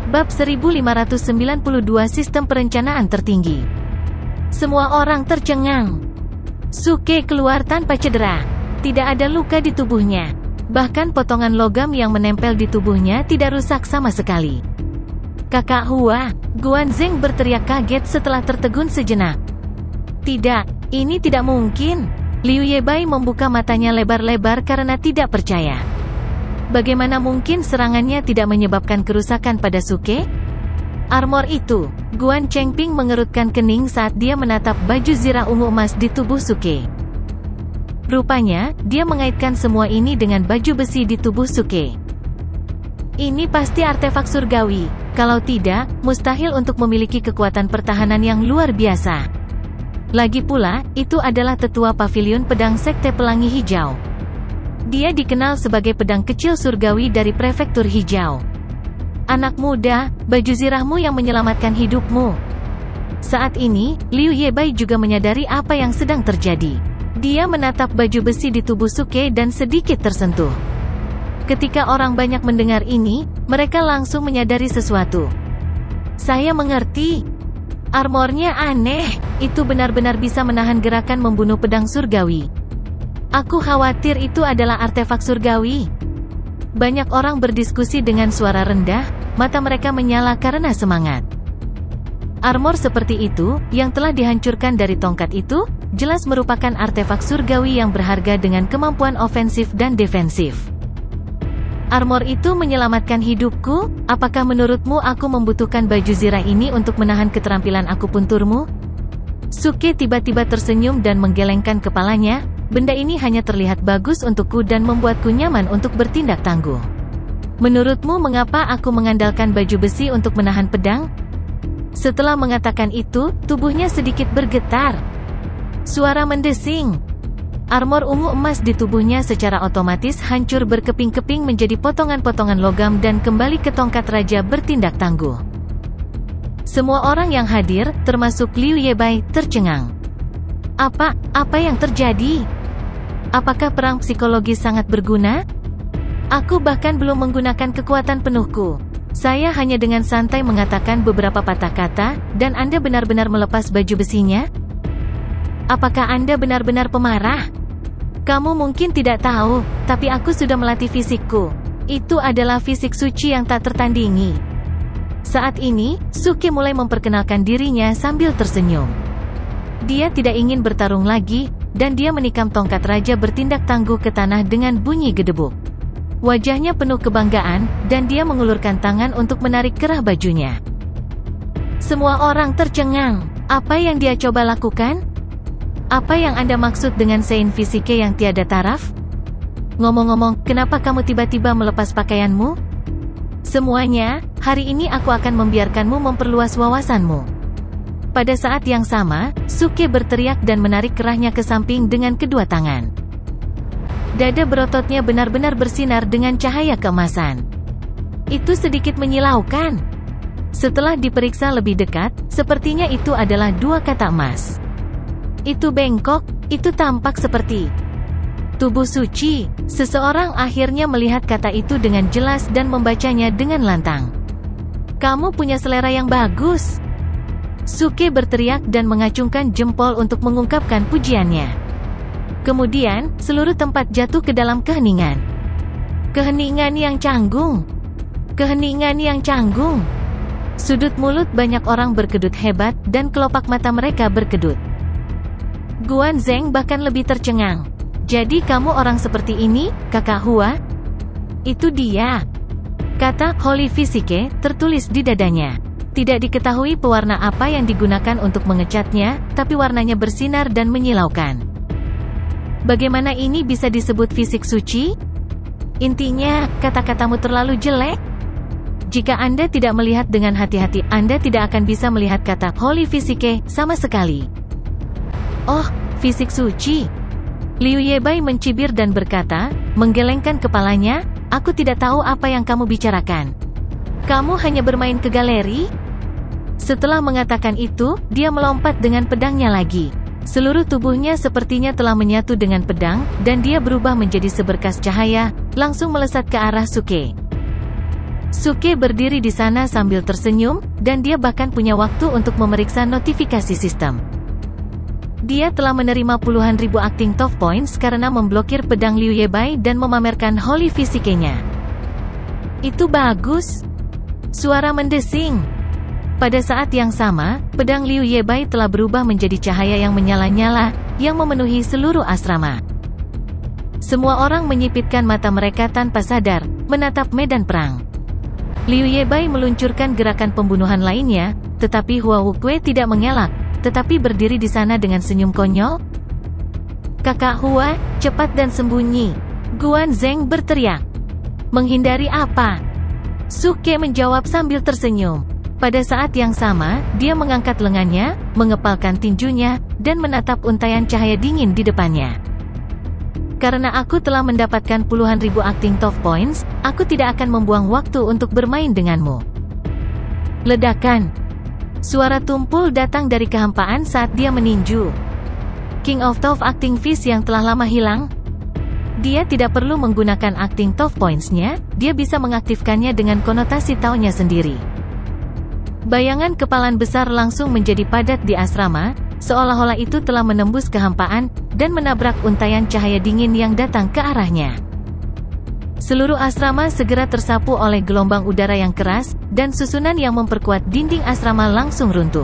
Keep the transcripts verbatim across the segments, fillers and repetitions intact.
Bab seribu lima ratus sembilan puluh dua Sistem Perencanaan Tertinggi. Semua orang tercengang. Suke keluar tanpa cedera. Tidak ada luka di tubuhnya. Bahkan potongan logam yang menempel di tubuhnya tidak rusak sama sekali. Kakak Hua, Guanzeng berteriak kaget setelah tertegun sejenak. Tidak, ini tidak mungkin. Liu Yebai membuka matanya lebar-lebar karena tidak percaya. Bagaimana mungkin serangannya tidak menyebabkan kerusakan pada Suke? Armor itu. Guan Chengping mengerutkan kening saat dia menatap baju zirah ungu emas di tubuh Suke. Rupanya, dia mengaitkan semua ini dengan baju besi di tubuh Suke. Ini pasti artefak surgawi. Kalau tidak, mustahil untuk memiliki kekuatan pertahanan yang luar biasa. Lagi pula, itu adalah tetua pavilion pedang Sekte Pelangi Hijau. Dia dikenal sebagai pedang kecil surgawi dari prefektur hijau. Anak muda, baju zirahmu yang menyelamatkan hidupmu. Saat ini, Liu Yebai juga menyadari apa yang sedang terjadi. Dia menatap baju besi di tubuh Suke dan sedikit tersentuh. Ketika orang banyak mendengar ini, mereka langsung menyadari sesuatu. Saya mengerti. Armornya aneh, itu benar-benar bisa menahan gerakan membunuh pedang surgawi. Aku khawatir itu adalah artefak surgawi. Banyak orang berdiskusi dengan suara rendah, mata mereka menyala karena semangat. Armor seperti itu, yang telah dihancurkan dari tongkat itu, jelas merupakan artefak surgawi yang berharga dengan kemampuan ofensif dan defensif. Armor itu menyelamatkan hidupku. Apakah menurutmu aku membutuhkan baju zirah ini untuk menahan keterampilan akupunturmu? Suke tiba-tiba tersenyum dan menggelengkan kepalanya. Benda ini hanya terlihat bagus untukku dan membuatku nyaman untuk bertindak tangguh. Menurutmu mengapa aku mengandalkan baju besi untuk menahan pedang? Setelah mengatakan itu, tubuhnya sedikit bergetar. Suara mendesing. Armor ungu emas di tubuhnya secara otomatis hancur berkeping-keping menjadi potongan-potongan logam dan kembali ke tongkat raja bertindak tangguh. Semua orang yang hadir, termasuk Liu Yebai, tercengang. Apa, apa yang terjadi? Apakah perang psikologis sangat berguna? Aku bahkan belum menggunakan kekuatan penuhku. Saya hanya dengan santai mengatakan beberapa patah kata, dan Anda benar-benar melepas baju besinya? Apakah Anda benar-benar pemarah? Kamu mungkin tidak tahu, tapi aku sudah melatih fisikku. Itu adalah fisik suci yang tak tertandingi. Saat ini, Suke mulai memperkenalkan dirinya sambil tersenyum. Dia tidak ingin bertarung lagi, dan dia menikam tongkat raja bertindak tangguh ke tanah dengan bunyi gedebuk. Wajahnya penuh kebanggaan, dan dia mengulurkan tangan untuk menarik kerah bajunya. Semua orang tercengang. Apa yang dia coba lakukan? Apa yang Anda maksud dengan sein fisike yang tiada taraf? Ngomong-ngomong, kenapa kamu tiba-tiba melepas pakaianmu? Semuanya, hari ini aku akan membiarkanmu memperluas wawasanmu. Pada saat yang sama, Suke berteriak dan menarik kerahnya ke samping dengan kedua tangan. Dada berototnya benar-benar bersinar dengan cahaya keemasan. Itu sedikit menyilaukan. Setelah diperiksa lebih dekat, sepertinya itu adalah dua kata emas. Itu bengkok, itu tampak seperti tubuh suci. Seseorang akhirnya melihat kata itu dengan jelas dan membacanya dengan lantang. Kamu punya selera yang bagus. Suke berteriak dan mengacungkan jempol untuk mengungkapkan pujiannya. Kemudian, seluruh tempat jatuh ke dalam keheningan. Keheningan yang canggung. Keheningan yang canggung. Sudut mulut banyak orang berkedut hebat, dan kelopak mata mereka berkedut. Guanzeng bahkan lebih tercengang. Jadi kamu orang seperti ini, kakak Hua? Itu dia. Kata Holy Physique tertulis di dadanya. Tidak diketahui pewarna apa yang digunakan untuk mengecatnya, tapi warnanya bersinar dan menyilaukan. Bagaimana ini bisa disebut fisik suci? Intinya, kata-katamu terlalu jelek. Jika Anda tidak melihat dengan hati-hati, Anda tidak akan bisa melihat kata Holy Physique sama sekali. Oh, fisik suci. Liu Yebai mencibir dan berkata, menggelengkan kepalanya, aku tidak tahu apa yang kamu bicarakan. Kamu hanya bermain ke galeri? Setelah mengatakan itu, dia melompat dengan pedangnya lagi. Seluruh tubuhnya sepertinya telah menyatu dengan pedang, dan dia berubah menjadi seberkas cahaya, langsung melesat ke arah Suke. Suke berdiri di sana sambil tersenyum, dan dia bahkan punya waktu untuk memeriksa notifikasi sistem. Dia telah menerima puluhan ribu acting top points karena memblokir pedang Liu Yebai dan memamerkan holy fisiknya. Itu bagus. Suara mendesing. Pada saat yang sama, pedang Liu Yebai telah berubah menjadi cahaya yang menyala-nyala, yang memenuhi seluruh asrama. Semua orang menyipitkan mata mereka tanpa sadar, menatap medan perang. Liu Yebai meluncurkan gerakan pembunuhan lainnya, tetapi Hua Wukue tidak mengelak, tetapi berdiri di sana dengan senyum konyol. Kakak Hua, cepat dan sembunyi. Guan Zheng berteriak. Menghindari apa? Suke menjawab sambil tersenyum. Pada saat yang sama, dia mengangkat lengannya, mengepalkan tinjunya, dan menatap untaian cahaya dingin di depannya. Karena aku telah mendapatkan puluhan ribu acting top points, aku tidak akan membuang waktu untuk bermain denganmu. Ledakan. Suara tumpul datang dari kehampaan saat dia meninju. King of Top Acting Fish yang telah lama hilang. Dia tidak perlu menggunakan acting top points-nya, dia bisa mengaktifkannya dengan konotasi taunya sendiri. Bayangan kepalan besar langsung menjadi padat di asrama, seolah-olah itu telah menembus kehampaan, dan menabrak untaian cahaya dingin yang datang ke arahnya. Seluruh asrama segera tersapu oleh gelombang udara yang keras, dan susunan yang memperkuat dinding asrama langsung runtuh.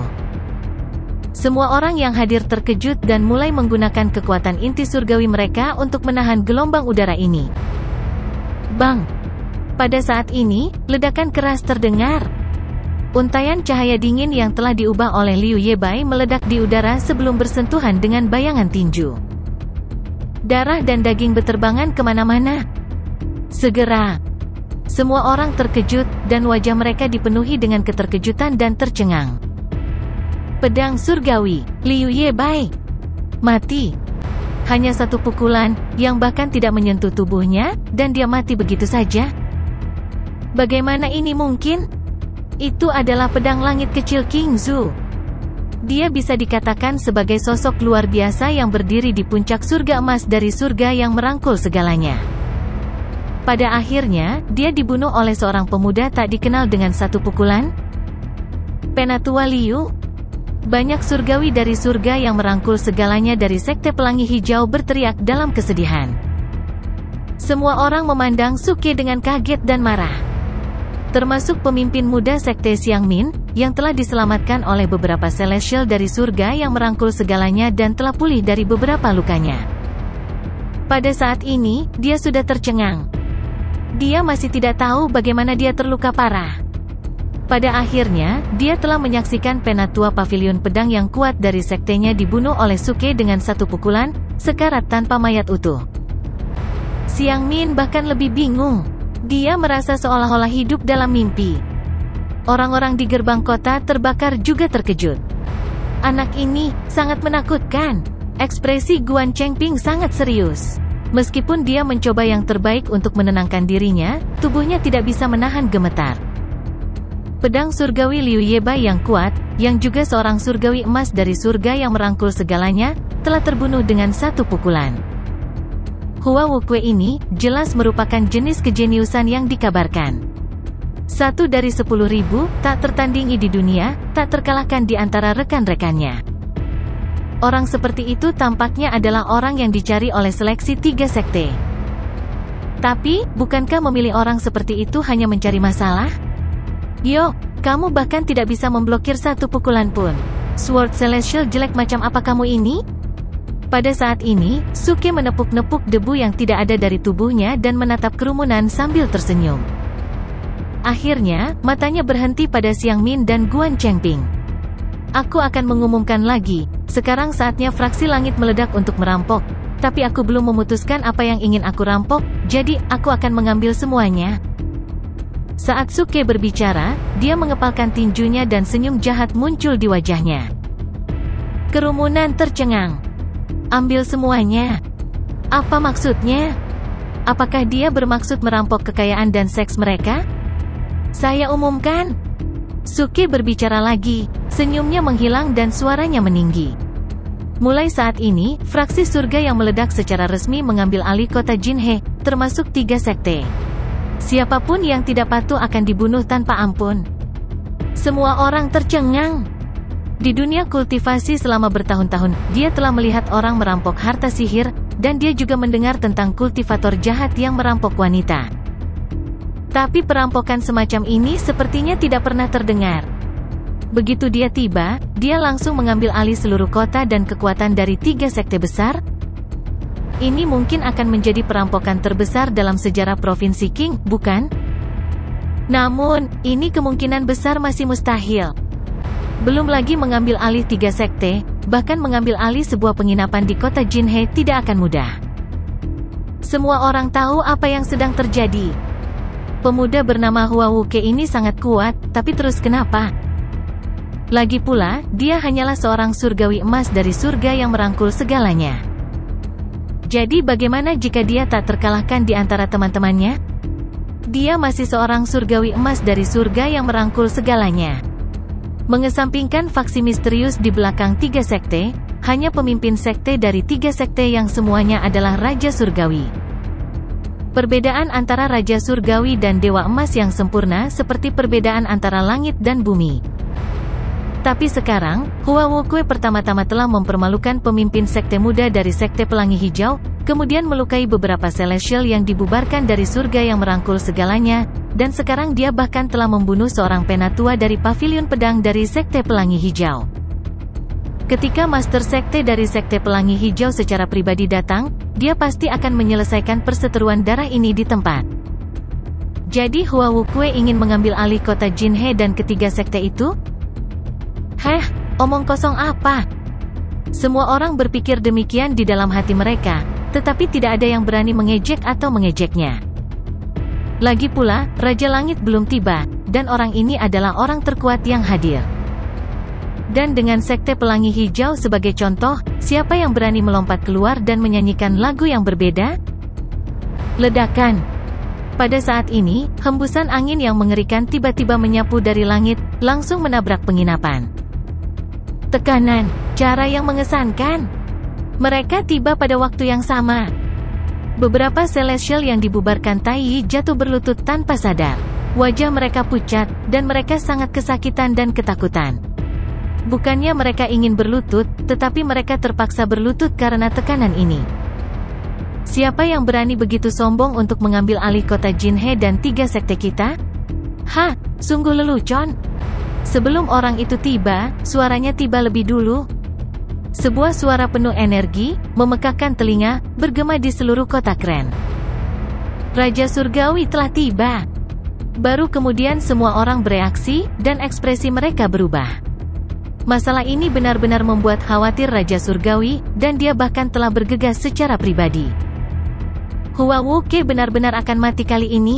Semua orang yang hadir terkejut dan mulai menggunakan kekuatan inti surgawi mereka untuk menahan gelombang udara ini. Bang! Pada saat ini, ledakan keras terdengar. Untaian cahaya dingin yang telah diubah oleh Liu Yebai meledak di udara sebelum bersentuhan dengan bayangan tinju. Darah dan daging beterbangan kemana-mana. Segera, semua orang terkejut, dan wajah mereka dipenuhi dengan keterkejutan dan tercengang. Pedang surgawi, Liu Yebai. Mati. Hanya satu pukulan, yang bahkan tidak menyentuh tubuhnya, dan dia mati begitu saja. Bagaimana ini mungkin? Itu adalah pedang langit kecil King Zhu. Dia bisa dikatakan sebagai sosok luar biasa yang berdiri di puncak surga emas dari surga yang merangkul segalanya. Pada akhirnya, dia dibunuh oleh seorang pemuda tak dikenal dengan satu pukulan. Penatua Liu. Banyak surgawi dari surga yang merangkul segalanya dari Sekte Pelangi Hijau berteriak dalam kesedihan. Semua orang memandang Suke dengan kaget dan marah. Termasuk pemimpin muda Sekte Xiangmin, yang telah diselamatkan oleh beberapa Celestial dari surga yang merangkul segalanya dan telah pulih dari beberapa lukanya. Pada saat ini, dia sudah tercengang. Dia masih tidak tahu bagaimana dia terluka parah. Pada akhirnya, dia telah menyaksikan penatua pavilion pedang yang kuat dari sektenya dibunuh oleh Suke dengan satu pukulan, sekarat tanpa mayat utuh. Xiangmin bahkan lebih bingung. Dia merasa seolah-olah hidup dalam mimpi. Orang-orang di gerbang kota terbakar juga terkejut. Anak ini sangat menakutkan. Ekspresi Guan Chengping sangat serius. Meskipun dia mencoba yang terbaik untuk menenangkan dirinya, tubuhnya tidak bisa menahan gemetar. Pedang surgawi Liu Yebai yang kuat, yang juga seorang surgawi emas dari surga yang merangkul segalanya, telah terbunuh dengan satu pukulan. Hua Wukue ini, jelas merupakan jenis kejeniusan yang dikabarkan. Satu dari sepuluh ribu, tak tertandingi di dunia, tak terkalahkan di antara rekan-rekannya. Orang seperti itu tampaknya adalah orang yang dicari oleh seleksi tiga sekte. Tapi, bukankah memilih orang seperti itu hanya mencari masalah? Yo, kamu bahkan tidak bisa memblokir satu pukulan pun. Sword Celestial jelek macam apa kamu ini? Pada saat ini, Suke menepuk-nepuk debu yang tidak ada dari tubuhnya dan menatap kerumunan sambil tersenyum. Akhirnya, matanya berhenti pada Xiangmin dan Guan Chengping. Aku akan mengumumkan lagi, sekarang saatnya fraksi langit meledak untuk merampok. Tapi aku belum memutuskan apa yang ingin aku rampok, jadi aku akan mengambil semuanya. Saat Suke berbicara, dia mengepalkan tinjunya dan senyum jahat muncul di wajahnya. Kerumunan tercengang. Ambil semuanya. Apa maksudnya? Apakah dia bermaksud merampok kekayaan dan seks mereka? Saya umumkan. Suke berbicara lagi, senyumnya menghilang dan suaranya meninggi. Mulai saat ini, fraksi surga yang meledak secara resmi mengambil alih kota Jinhe, termasuk tiga sekte. Siapapun yang tidak patuh akan dibunuh tanpa ampun. Semua orang tercengang. Di dunia kultivasi selama bertahun-tahun, dia telah melihat orang merampok harta sihir, dan dia juga mendengar tentang kultivator jahat yang merampok wanita. Tapi perampokan semacam ini sepertinya tidak pernah terdengar. Begitu dia tiba, dia langsung mengambil alih seluruh kota dan kekuatan dari tiga sekte besar. Ini mungkin akan menjadi perampokan terbesar dalam sejarah Provinsi Qing, bukan? Namun, ini kemungkinan besar masih mustahil. Belum lagi mengambil alih tiga sekte, bahkan mengambil alih sebuah penginapan di kota Jinhe tidak akan mudah. Semua orang tahu apa yang sedang terjadi. Pemuda bernama Hua Wuke ini sangat kuat, tapi terus kenapa? Lagi pula, dia hanyalah seorang surgawi emas dari surga yang merangkul segalanya. Jadi bagaimana jika dia tak terkalahkan di antara teman-temannya? Dia masih seorang surgawi emas dari surga yang merangkul segalanya. Mengesampingkan faksi misterius di belakang tiga sekte, hanya pemimpin sekte dari tiga sekte yang semuanya adalah Raja Surgawi. Perbedaan antara Raja Surgawi dan Dewa Emas yang sempurna seperti perbedaan antara langit dan bumi. Tapi sekarang, Hua Wukue pertama-tama telah mempermalukan pemimpin sekte muda dari Sekte Pelangi Hijau, kemudian melukai beberapa Celestial yang dibubarkan dari surga yang merangkul segalanya, dan sekarang dia bahkan telah membunuh seorang penatua dari Pavilion Pedang dari Sekte Pelangi Hijau. Ketika Master Sekte dari Sekte Pelangi Hijau secara pribadi datang, dia pasti akan menyelesaikan perseteruan darah ini di tempat. Jadi Hua Wukue ingin mengambil alih kota Jinhe dan ketiga sekte itu? Heh, omong kosong apa? Semua orang berpikir demikian di dalam hati mereka, tetapi tidak ada yang berani mengejek atau mengejeknya. Lagi pula, Raja Langit belum tiba, dan orang ini adalah orang terkuat yang hadir. Dan dengan Sekte Pelangi Hijau sebagai contoh, siapa yang berani melompat keluar dan menyanyikan lagu yang berbeda? Ledakan. Pada saat ini, hembusan angin yang mengerikan tiba-tiba menyapu dari langit, langsung menabrak penginapan. Tekanan, cara yang mengesankan. Mereka tiba pada waktu yang sama. Beberapa Celestial yang dibubarkan Tai Yi jatuh berlutut tanpa sadar. Wajah mereka pucat, dan mereka sangat kesakitan dan ketakutan. Bukannya mereka ingin berlutut, tetapi mereka terpaksa berlutut karena tekanan ini. Siapa yang berani begitu sombong untuk mengambil alih kota Jinhe dan tiga sekte kita? Hah, sungguh lelucon. Sebelum orang itu tiba, suaranya tiba lebih dulu. Sebuah suara penuh energi, memekakkan telinga, bergema di seluruh kota Kren. Raja Surgawi telah tiba. Baru kemudian semua orang bereaksi, dan ekspresi mereka berubah. Masalah ini benar-benar membuat khawatir Raja Surgawi, dan dia bahkan telah bergegas secara pribadi. Hua Wuke benar-benar akan mati kali ini.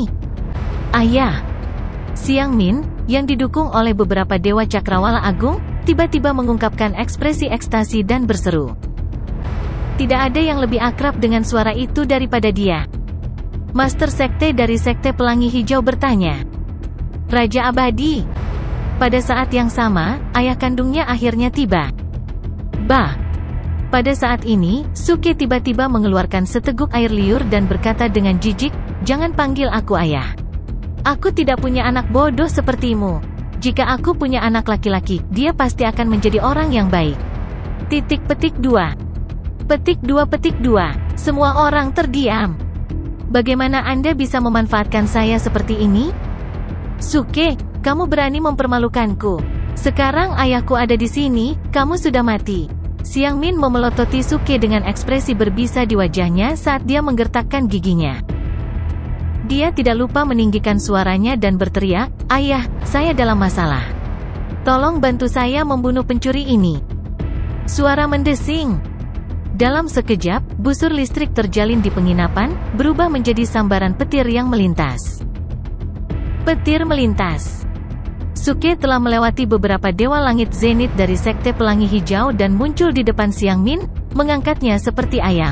Ayah. Xiang Min, yang didukung oleh beberapa Dewa Cakrawala Agung, tiba-tiba mengungkapkan ekspresi ekstasi dan berseru. Tidak ada yang lebih akrab dengan suara itu daripada dia. Master Sekte dari Sekte Pelangi Hijau bertanya. Raja Abadi. Pada saat yang sama, ayah kandungnya akhirnya tiba. Bah. Pada saat ini, Suke tiba-tiba mengeluarkan seteguk air liur dan berkata dengan jijik, "Jangan panggil aku ayah. Aku tidak punya anak bodoh sepertimu. Jika aku punya anak laki-laki, dia pasti akan menjadi orang yang baik." Titik petik dua. Petik dua petik dua. Semua orang terdiam. Bagaimana Anda bisa memanfaatkan saya seperti ini? Suke, kamu berani mempermalukanku. Sekarang ayahku ada di sini, kamu sudah mati. Xiang Min memelototi Suke dengan ekspresi berbisa di wajahnya saat dia menggertakkan giginya. Dia tidak lupa meninggikan suaranya dan berteriak, "Ayah, saya dalam masalah. Tolong bantu saya membunuh pencuri ini." Suara mendesing. Dalam sekejap, busur listrik terjalin di penginapan, berubah menjadi sambaran petir yang melintas. Petir melintas. Suke telah melewati beberapa Dewa Langit Zenith dari Sekte Pelangi Hijau dan muncul di depan Xiang Min, mengangkatnya seperti ayam.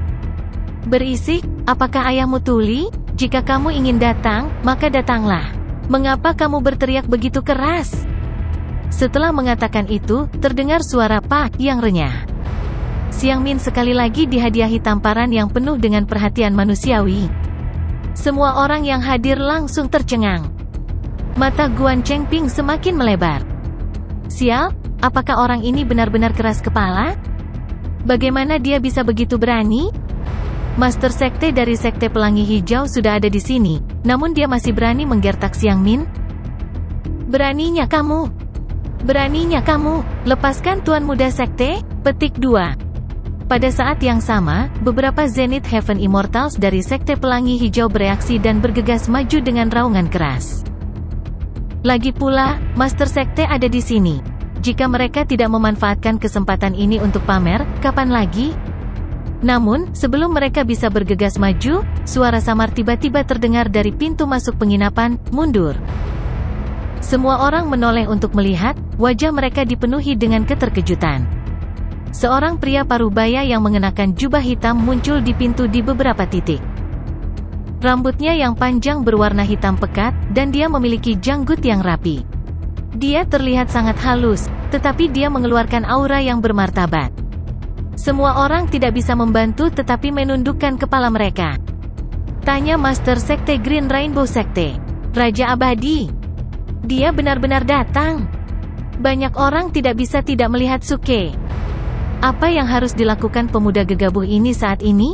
Berisik, apakah ayahmu tuli? Jika kamu ingin datang, maka datanglah. Mengapa kamu berteriak begitu keras? Setelah mengatakan itu, terdengar suara "pak" yang renyah. Xiang Min sekali lagi dihadiahi tamparan yang penuh dengan perhatian manusiawi. Semua orang yang hadir langsung tercengang. Mata Guan Chengping semakin melebar. Sial, apakah orang ini benar-benar keras kepala? Bagaimana dia bisa begitu berani? Master Sekte dari Sekte Pelangi Hijau sudah ada di sini, namun dia masih berani menggertak Xiang Min? Beraninya kamu! Beraninya kamu! Lepaskan Tuan Muda Sekte! Petik dua. Pada saat yang sama, beberapa Zenith Heaven Immortals dari Sekte Pelangi Hijau bereaksi dan bergegas maju dengan raungan keras. Lagi pula, Master Sekte ada di sini. Jika mereka tidak memanfaatkan kesempatan ini untuk pamer, kapan lagi? Namun, sebelum mereka bisa bergegas maju, suara samar tiba-tiba terdengar dari pintu masuk penginapan, mundur. Semua orang menoleh untuk melihat, wajah mereka dipenuhi dengan keterkejutan. Seorang pria parubaya yang mengenakan jubah hitam muncul di pintu di beberapa titik. Rambutnya yang panjang berwarna hitam pekat, dan dia memiliki janggut yang rapi. Dia terlihat sangat halus, tetapi dia mengeluarkan aura yang bermartabat. Semua orang tidak bisa membantu tetapi menundukkan kepala mereka. Tanya Master Sekte Green Rainbow Sekte. Raja Abadi. Dia benar-benar datang. Banyak orang tidak bisa tidak melihat Suke. Apa yang harus dilakukan pemuda gegabah ini saat ini?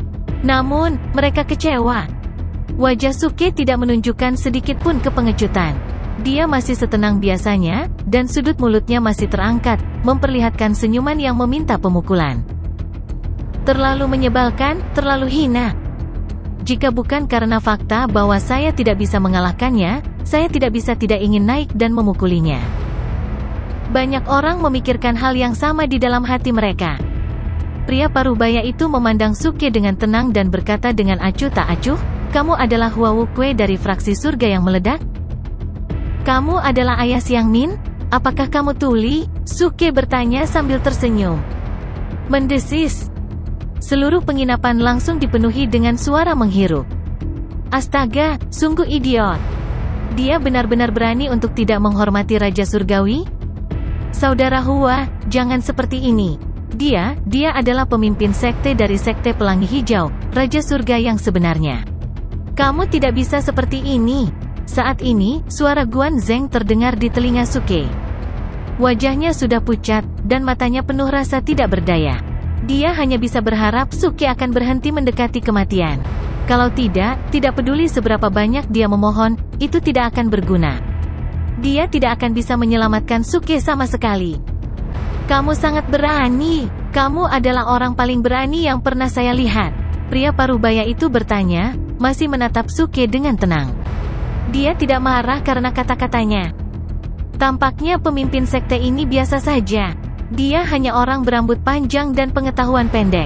Namun, mereka kecewa. Wajah Suke tidak menunjukkan sedikit pun kepengecutan. Dia masih setenang biasanya, dan sudut mulutnya masih terangkat, memperlihatkan senyuman yang meminta pemukulan. Terlalu menyebalkan, terlalu hina. Jika bukan karena fakta bahwa saya tidak bisa mengalahkannya, saya tidak bisa tidak ingin naik dan memukulinya. Banyak orang memikirkan hal yang sama di dalam hati mereka. Pria parubaya itu memandang Suke dengan tenang dan berkata dengan acuh tak acuh, "Kamu adalah Hua Wukwe dari fraksi surga yang meledak? Kamu adalah ayah Xiang Min? Apakah kamu tuli?" Suke bertanya sambil tersenyum. Mendesis. Seluruh penginapan langsung dipenuhi dengan suara menghirup. Astaga, sungguh idiot. Dia benar-benar berani untuk tidak menghormati Raja Surgawi? Saudara Hua, jangan seperti ini. Dia, dia adalah pemimpin sekte dari Sekte Pelangi Hijau, Raja Surga yang sebenarnya. Kamu tidak bisa seperti ini. Saat ini, suara Guan Zheng terdengar di telinga Suke. Wajahnya sudah pucat, dan matanya penuh rasa tidak berdaya. Dia hanya bisa berharap Suke akan berhenti mendekati kematian. Kalau tidak, tidak peduli seberapa banyak dia memohon, itu tidak akan berguna. Dia tidak akan bisa menyelamatkan Suke sama sekali. Kamu sangat berani. Kamu adalah orang paling berani yang pernah saya lihat. Pria parubaya itu bertanya, masih menatap Suke dengan tenang. Dia tidak marah karena kata-katanya. Tampaknya pemimpin sekte ini biasa saja. Dia hanya orang berambut panjang dan pengetahuan pendek.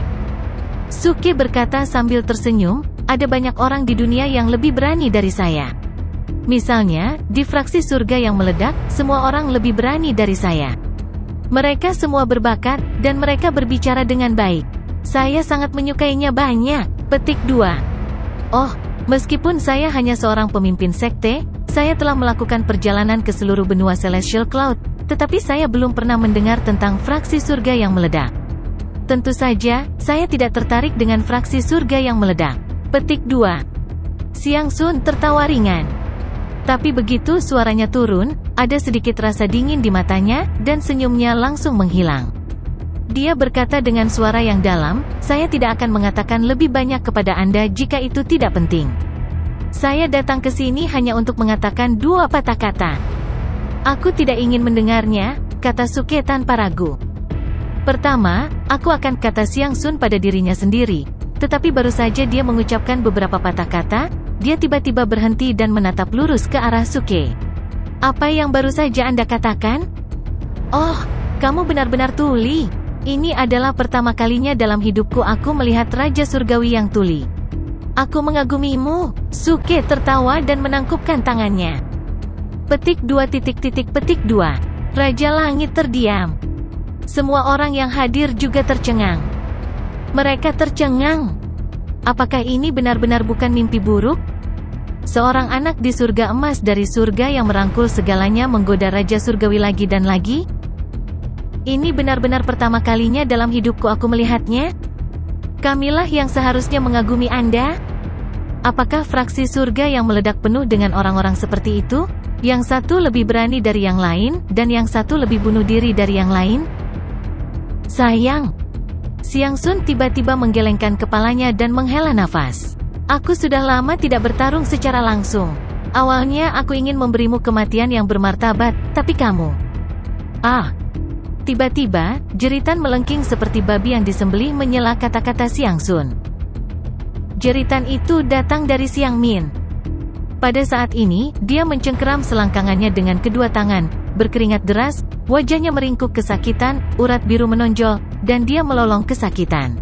Suke berkata sambil tersenyum, ada banyak orang di dunia yang lebih berani dari saya. Misalnya, di fraksi surga yang meledak, semua orang lebih berani dari saya. Mereka semua berbakat, dan mereka berbicara dengan baik. Saya sangat menyukainya banyak. Petik dua. Oh, meskipun saya hanya seorang pemimpin sekte, saya telah melakukan perjalanan ke seluruh benua Celestial Cloud, tetapi saya belum pernah mendengar tentang fraksi surga yang meledak. Tentu saja, saya tidak tertarik dengan fraksi surga yang meledak. Petik dua. Xiang Sun tertawa ringan. Tapi begitu suaranya turun, ada sedikit rasa dingin di matanya, dan senyumnya langsung menghilang. Dia berkata dengan suara yang dalam, saya tidak akan mengatakan lebih banyak kepada Anda jika itu tidak penting. Saya datang ke sini hanya untuk mengatakan dua patah kata. Aku tidak ingin mendengarnya, kata Suke tanpa ragu. Pertama, aku akan kata Xiang Sun pada dirinya sendiri. Tetapi baru saja dia mengucapkan beberapa patah kata, dia tiba-tiba berhenti dan menatap lurus ke arah Suke. Apa yang baru saja Anda katakan? Oh, kamu benar-benar tuli. Ini adalah pertama kalinya dalam hidupku aku melihat Raja Surgawi yang tuli. Aku mengagumimu. Suke tertawa dan menangkupkan tangannya. Petik dua titik titik petik dua. Raja Langit terdiam. Semua orang yang hadir juga tercengang. Mereka tercengang. Apakah ini benar-benar bukan mimpi buruk? Seorang anak di surga emas dari surga yang merangkul segalanya menggoda Raja Surgawi lagi dan lagi? Ini benar-benar pertama kalinya dalam hidupku aku melihatnya? Kamilah yang seharusnya mengagumi Anda? Apakah fraksi surga yang meledak penuh dengan orang-orang seperti itu? Yang satu lebih berani dari yang lain, dan yang satu lebih bunuh diri dari yang lain? Sayang. Xiang Sun tiba-tiba menggelengkan kepalanya dan menghela nafas. Aku sudah lama tidak bertarung secara langsung. Awalnya aku ingin memberimu kematian yang bermartabat, tapi kamu... Ah. Tiba-tiba, jeritan melengking seperti babi yang disembelih menyela kata-kata Xiang Sun. Jeritan itu datang dari Xiang Min. Pada saat ini, dia mencengkeram selangkangannya dengan kedua tangan, berkeringat deras, wajahnya meringkuk kesakitan, urat biru menonjol, dan dia melolong kesakitan.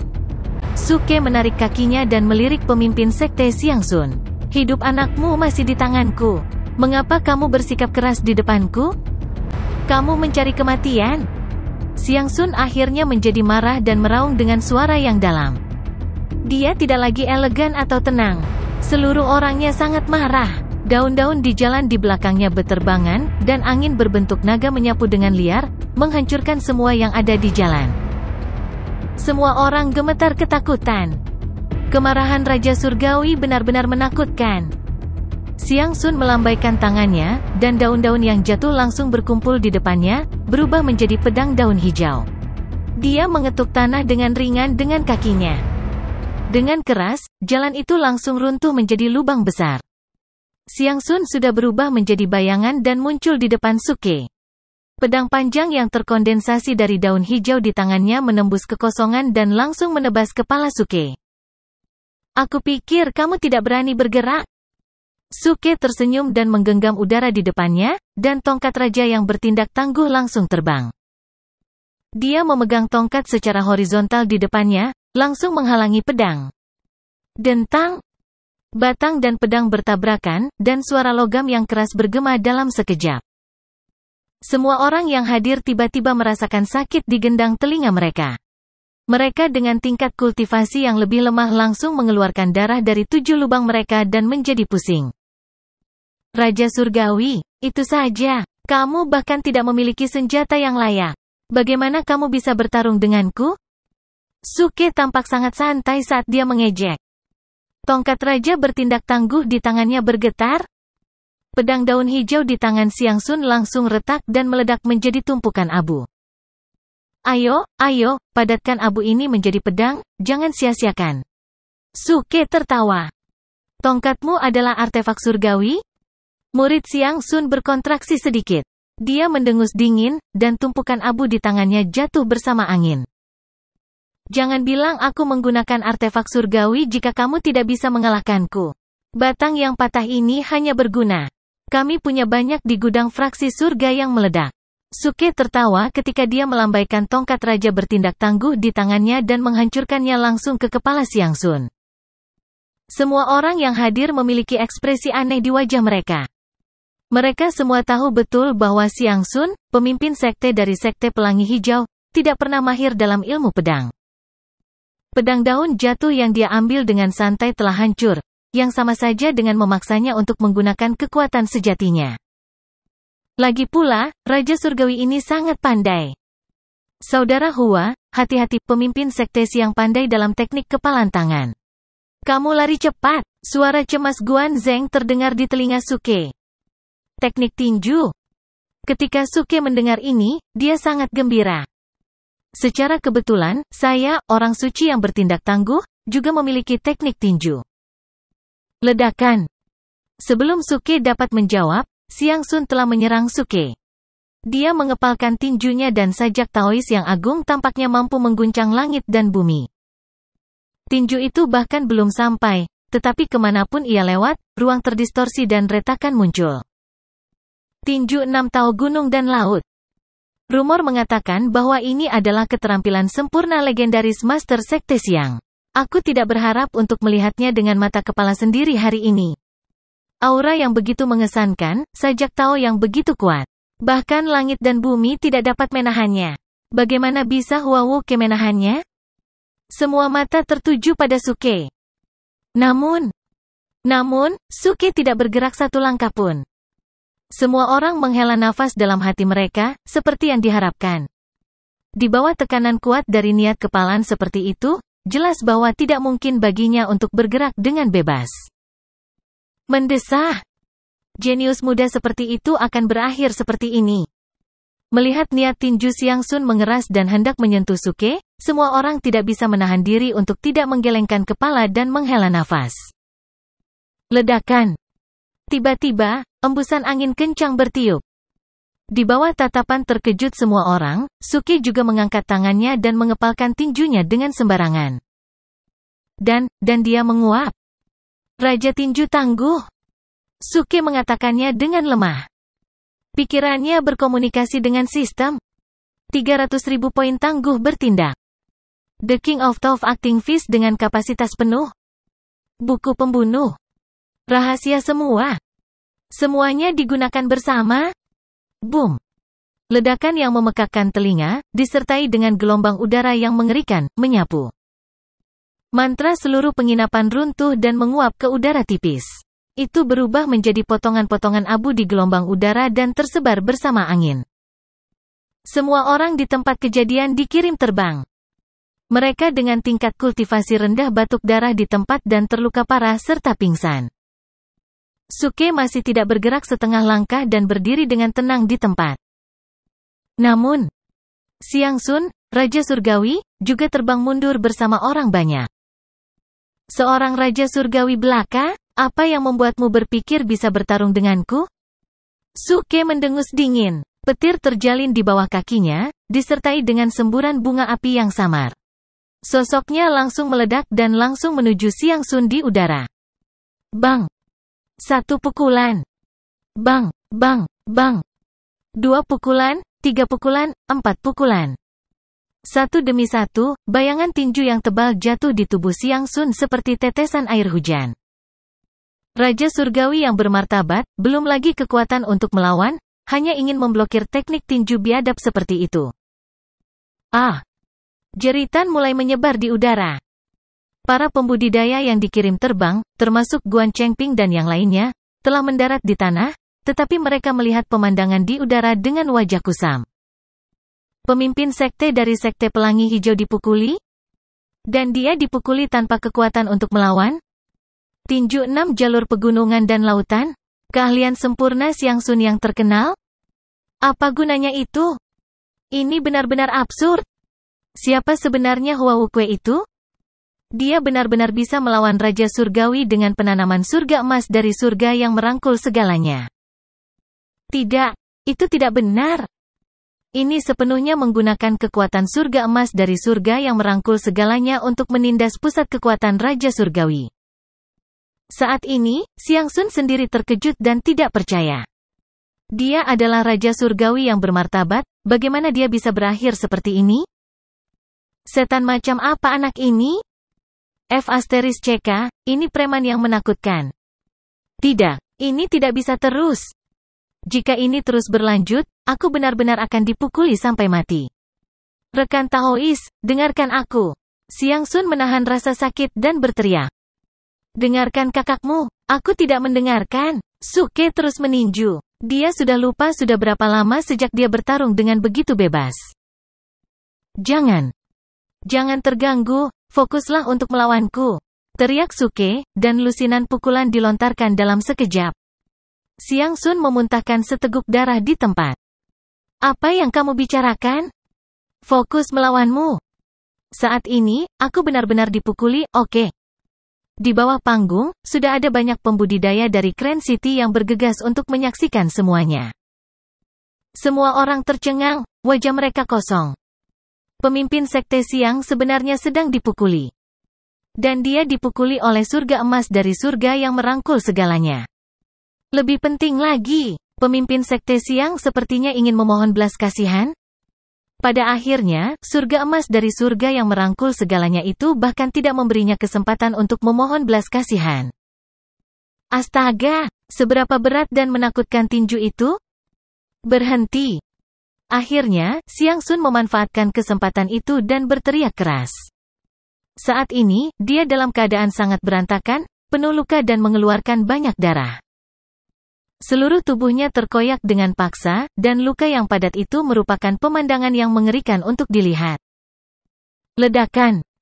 Suke menarik kakinya dan melirik pemimpin sekte Xiang Sun. Hidup anakmu masih di tanganku. Mengapa kamu bersikap keras di depanku? Kamu mencari kematian? Xiang Sun akhirnya menjadi marah dan meraung dengan suara yang dalam. Dia tidak lagi elegan atau tenang. Seluruh orangnya sangat marah. Daun-daun di jalan di belakangnya beterbangan, dan angin berbentuk naga menyapu dengan liar, menghancurkan semua yang ada di jalan. Semua orang gemetar ketakutan. Kemarahan Raja Surgawi benar-benar menakutkan. Xiang Sun melambaikan tangannya, dan daun-daun yang jatuh langsung berkumpul di depannya, berubah menjadi pedang daun hijau. Dia mengetuk tanah dengan ringan dengan kakinya. Dengan keras, jalan itu langsung runtuh menjadi lubang besar. Xiang Sun sudah berubah menjadi bayangan dan muncul di depan Suke. Pedang panjang yang terkondensasi dari daun hijau di tangannya menembus kekosongan dan langsung menebas kepala Suke. Aku pikir kamu tidak berani bergerak. Suke tersenyum dan menggenggam udara di depannya, dan tongkat raja yang bertindak tangguh langsung terbang. Dia memegang tongkat secara horizontal di depannya, langsung menghalangi pedang. Dentang! Batang dan pedang bertabrakan, dan suara logam yang keras bergema dalam sekejap. Semua orang yang hadir tiba-tiba merasakan sakit di gendang telinga mereka. Mereka dengan tingkat kultivasi yang lebih lemah langsung mengeluarkan darah dari tujuh lubang mereka dan menjadi pusing. Raja Surgawi, itu saja. Kamu bahkan tidak memiliki senjata yang layak. Bagaimana kamu bisa bertarung denganku? Suke tampak sangat santai saat dia mengejek. Tongkat raja bertindak tangguh di tangannya bergetar. Pedang daun hijau di tangan Xiang Sun langsung retak dan meledak menjadi tumpukan abu. Ayo, ayo, padatkan abu ini menjadi pedang, jangan sia-siakan. Suke tertawa. Tongkatmu adalah artefak surgawi? Murid Xiang Sun berkontraksi sedikit. Dia mendengus dingin, dan tumpukan abu di tangannya jatuh bersama angin. Jangan bilang aku menggunakan artefak surgawi jika kamu tidak bisa mengalahkanku. Batang yang patah ini hanya berguna. Kami punya banyak di gudang fraksi surga yang meledak. Suke tertawa ketika dia melambaikan tongkat raja bertindak tangguh di tangannya dan menghancurkannya langsung ke kepala Xiang Sun. Semua orang yang hadir memiliki ekspresi aneh di wajah mereka. Mereka semua tahu betul bahwa Xiang Sun, pemimpin sekte dari sekte Pelangi Hijau, tidak pernah mahir dalam ilmu pedang. Pedang daun jatuh yang dia ambil dengan santai telah hancur, yang sama saja dengan memaksanya untuk menggunakan kekuatan sejatinya. Lagi pula, Raja Surgawi ini sangat pandai. Saudara Hua, hati-hati, pemimpin sekte yang pandai dalam teknik kepalan tangan. Kamu lari cepat, suara cemas Guan Zheng terdengar di telinga Suke. Teknik tinju. Ketika Suke mendengar ini, dia sangat gembira. Secara kebetulan, saya, orang suci yang bertindak tangguh, juga memiliki teknik tinju. Ledakan. Sebelum Suke dapat menjawab, Xiang Sun telah menyerang Suke. Dia mengepalkan tinjunya dan sajak Taois yang agung tampaknya mampu mengguncang langit dan bumi. Tinju itu bahkan belum sampai, tetapi kemanapun ia lewat, ruang terdistorsi dan retakan muncul. Tinju enam Tao Gunung dan Laut. Rumor mengatakan bahwa ini adalah keterampilan sempurna legendaris Master Sekte Xiang. Aku tidak berharap untuk melihatnya dengan mata kepala sendiri hari ini. Aura yang begitu mengesankan, sajak Tao yang begitu kuat. Bahkan langit dan bumi tidak dapat menahannya. Bagaimana bisa Hua Wuke menahannya? Semua mata tertuju pada Suke. Namun, namun, Suke tidak bergerak satu langkah pun. Semua orang menghela nafas dalam hati mereka, seperti yang diharapkan. Di bawah tekanan kuat dari niat kepalan seperti itu, jelas bahwa tidak mungkin baginya untuk bergerak dengan bebas. Mendesah. Jenius muda seperti itu akan berakhir seperti ini. Melihat niat tinju Xiang Sun mengeras dan hendak menyentuh Suke, semua orang tidak bisa menahan diri untuk tidak menggelengkan kepala dan menghela nafas. Ledakan. Tiba-tiba, embusan angin kencang bertiup. Di bawah tatapan terkejut semua orang, Suke juga mengangkat tangannya dan mengepalkan tinjunya dengan sembarangan. Dan, dan dia menguap. Raja tinju tangguh. Suke mengatakannya dengan lemah. Pikirannya berkomunikasi dengan sistem. tiga ratus ribu poin tangguh bertindak. The King of Top Acting Fish dengan kapasitas penuh. Buku pembunuh. Rahasia semua. Semuanya digunakan bersama. Boom. Ledakan yang memekakkan telinga, disertai dengan gelombang udara yang mengerikan, menyapu. Mantra seluruh penginapan runtuh dan menguap ke udara tipis. Itu berubah menjadi potongan-potongan abu di gelombang udara dan tersebar bersama angin. Semua orang di tempat kejadian dikirim terbang. Mereka dengan tingkat kultivasi rendah batuk darah di tempat dan terluka parah serta pingsan. Suke masih tidak bergerak setengah langkah dan berdiri dengan tenang di tempat. Namun, Xiang Sun, Raja Surgawi, juga terbang mundur bersama orang banyak. Seorang Raja Surgawi belaka, apa yang membuatmu berpikir bisa bertarung denganku? Suke mendengus dingin. Petir terjalin di bawah kakinya, disertai dengan semburan bunga api yang samar. Sosoknya langsung meledak dan langsung menuju Xiang Sun di udara. Bang! Satu pukulan. Bang, bang, bang. Dua pukulan, tiga pukulan, empat pukulan. Satu demi satu, bayangan tinju yang tebal jatuh di tubuh Xiang Sun seperti tetesan air hujan. Raja Surgawi yang bermartabat, belum lagi kekuatan untuk melawan, hanya ingin memblokir teknik tinju biadab seperti itu. Ah! Jeritan mulai menyebar di udara. Para pembudidaya yang dikirim terbang, termasuk Guan Chengping dan yang lainnya, telah mendarat di tanah, tetapi mereka melihat pemandangan di udara dengan wajah kusam. Pemimpin sekte dari sekte Pelangi Hijau dipukuli? Dan dia dipukuli tanpa kekuatan untuk melawan? Tinju enam jalur pegunungan dan lautan? Keahlian sempurna Xiang Sun yang terkenal? Apa gunanya itu? Ini benar-benar absurd. Siapa sebenarnya Hua Wukue itu? Dia benar-benar bisa melawan Raja Surgawi dengan penanaman surga emas dari surga yang merangkul segalanya. Tidak, itu tidak benar. Ini sepenuhnya menggunakan kekuatan surga emas dari surga yang merangkul segalanya untuk menindas pusat kekuatan Raja Surgawi. Saat ini, Xiang Sun sendiri terkejut dan tidak percaya. Dia adalah Raja Surgawi yang bermartabat, bagaimana dia bisa berakhir seperti ini? Setan macam apa anak ini? F asteris C K, ini preman yang menakutkan. Tidak, ini tidak bisa terus. Jika ini terus berlanjut, aku benar-benar akan dipukuli sampai mati. Rekan Taois, dengarkan aku. Xiang Sun menahan rasa sakit dan berteriak. Dengarkan kakakmu, aku tidak mendengarkan. Suke terus meninju. Dia sudah lupa sudah berapa lama sejak dia bertarung dengan begitu bebas. Jangan. Jangan terganggu. Fokuslah untuk melawanku. Teriak Suke, dan lusinan pukulan dilontarkan dalam sekejap. Xiang Sun memuntahkan seteguk darah di tempat. Apa yang kamu bicarakan? Fokus melawanmu. Saat ini, aku benar-benar dipukuli, oke. Di bawah panggung, sudah ada banyak pembudidaya dari Grand City yang bergegas untuk menyaksikan semuanya. Semua orang tercengang, wajah mereka kosong. Pemimpin sekte Xiang sebenarnya sedang dipukuli. Dan dia dipukuli oleh surga emas dari surga yang merangkul segalanya. Lebih penting lagi, pemimpin sekte Xiang sepertinya ingin memohon belas kasihan. Pada akhirnya, surga emas dari surga yang merangkul segalanya itu bahkan tidak memberinya kesempatan untuk memohon belas kasihan. Astaga, seberapa berat dan menakutkan tinju itu? Berhenti. Akhirnya, Xiang Sun memanfaatkan kesempatan itu dan berteriak keras. Saat ini, dia dalam keadaan sangat berantakan, penuh luka dan mengeluarkan banyak darah. Seluruh tubuhnya terkoyak dengan paksa, dan luka yang padat itu merupakan pemandangan yang mengerikan untuk dilihat. Ledakan.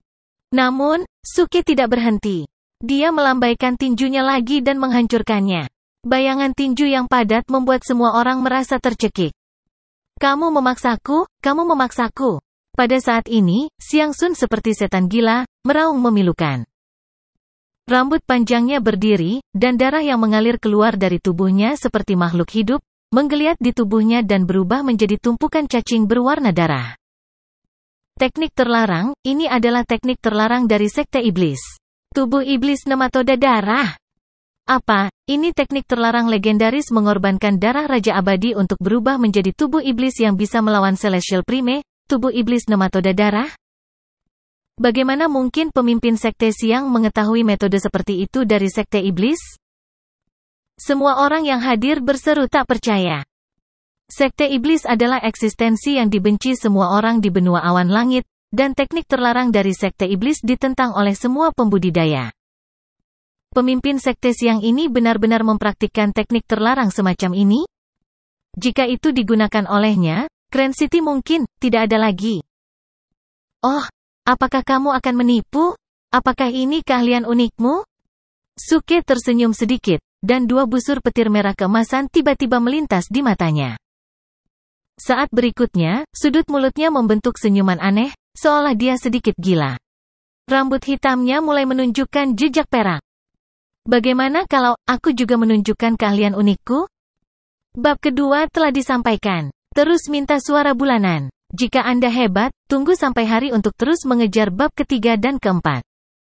Namun, Suke tidak berhenti. Dia melambaikan tinjunya lagi dan menghancurkannya. Bayangan tinju yang padat membuat semua orang merasa tercekik. Kamu memaksaku, kamu memaksaku. Pada saat ini, Xiang Sun seperti setan gila, meraung memilukan. Rambut panjangnya berdiri, dan darah yang mengalir keluar dari tubuhnya seperti makhluk hidup, menggeliat di tubuhnya dan berubah menjadi tumpukan cacing berwarna darah. Teknik terlarang, ini adalah teknik terlarang dari Sekte Iblis. Tubuh Iblis Nematoda Darah. Apa, ini teknik terlarang legendaris mengorbankan darah Raja Abadi untuk berubah menjadi tubuh iblis yang bisa melawan Celestial Prime, tubuh iblis Nematoda Darah? Bagaimana mungkin pemimpin Sekte Siang mengetahui metode seperti itu dari Sekte Iblis? Semua orang yang hadir berseru tak percaya. Sekte Iblis adalah eksistensi yang dibenci semua orang di benua awan langit, dan teknik terlarang dari Sekte Iblis ditentang oleh semua pembudidaya. Pemimpin Sekte Siang ini benar-benar mempraktikkan teknik terlarang semacam ini? Jika itu digunakan olehnya, Grand City mungkin tidak ada lagi. Oh, apakah kamu akan menipu? Apakah ini keahlian unikmu? Suke tersenyum sedikit, dan dua busur petir merah keemasan tiba-tiba melintas di matanya. Saat berikutnya, sudut mulutnya membentuk senyuman aneh, seolah dia sedikit gila. Rambut hitamnya mulai menunjukkan jejak perak. Bagaimana kalau aku juga menunjukkan keahlian unikku? Bab kedua telah disampaikan. Terus minta suara bulanan. Jika Anda hebat, tunggu sampai hari untuk terus mengejar bab ketiga dan keempat.